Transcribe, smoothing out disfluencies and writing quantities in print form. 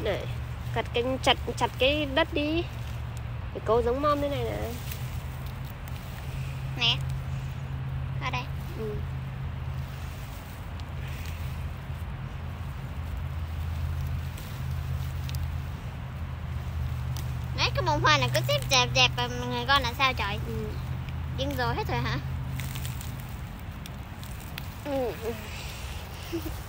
Này, chặt cái đất đi. Phải câu giống mom thế này nè. Nè. Ở đây. Đấy, cái bông hoa này cứ xếp dẹp và người con là sao trời? Điên rồi hết rồi hả?